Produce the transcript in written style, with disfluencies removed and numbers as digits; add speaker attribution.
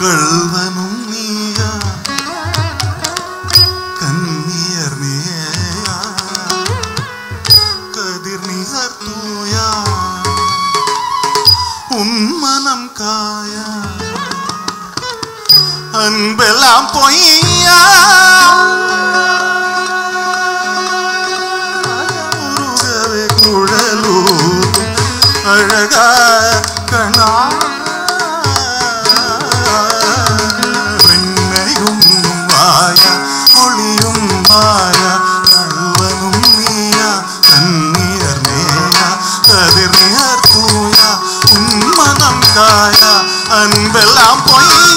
Speaker 1: கள்வனும் நீயா கன்னியர் நேயா கதிர் நிகர் தூயா உன்மனம் காயா அன்பெல்லாம் பொய்யா உருகவே குழலூர் அழகா கணா வெண்ணையும் வாயா ஒளியும் மாயா கள்வனும் நீயா கண்ணீர் நேயா கதிர் நிகர் தூயா உன்மனம் காயா அன்பெல்லாம் பொய்யா